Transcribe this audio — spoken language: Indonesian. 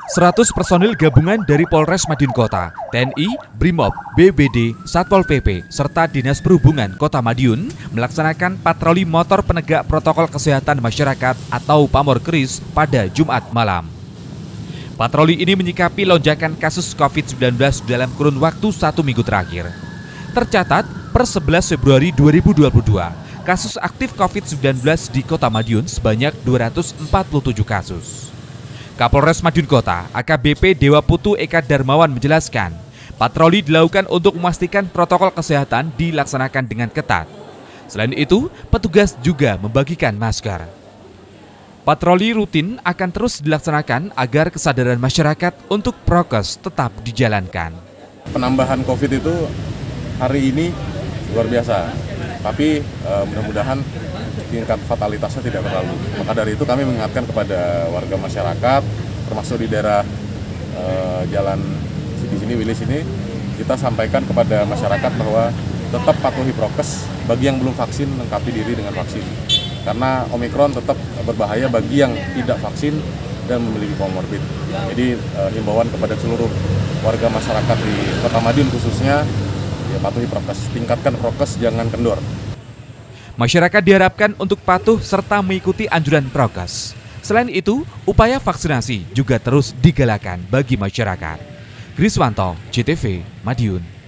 100 personil gabungan dari Polres Madiun Kota, TNI, Brimob, BBD, Satpol PP, serta Dinas Perhubungan Kota Madiun melaksanakan patroli motor penegak protokol kesehatan masyarakat atau Pamorkris pada Jumat malam. Patroli ini menyikapi lonjakan kasus COVID-19 dalam kurun waktu 1 minggu terakhir. Tercatat per 11 Februari 2022, kasus aktif COVID-19 di Kota Madiun sebanyak 247 kasus. Kapolres Madiun Kota, AKBP Dewa Putu Eka Darmawan menjelaskan, patroli dilakukan untuk memastikan protokol kesehatan dilaksanakan dengan ketat. Selain itu, petugas juga membagikan masker. Patroli rutin akan terus dilaksanakan agar kesadaran masyarakat untuk prokes tetap dijalankan. Penambahan COVID itu hari ini luar biasa, tapi mudah-mudahan tingkat fatalitasnya tidak terlalu. Maka dari itu kami mengingatkan kepada warga masyarakat, termasuk di daerah jalan di sini, Wilis ini, kita sampaikan kepada masyarakat bahwa tetap patuhi prokes. Bagi yang belum vaksin, lengkapi diri dengan vaksin. Karena Omikron tetap berbahaya bagi yang tidak vaksin dan memiliki komorbid. Jadi himbauan kepada seluruh warga masyarakat di Kota Madiun khususnya, ya patuhi prokes, tingkatkan prokes, jangan kendor. Masyarakat diharapkan untuk patuh serta mengikuti anjuran prokes. Selain itu, upaya vaksinasi juga terus digalakan bagi masyarakat. Kriswanto, CTV, Madiun.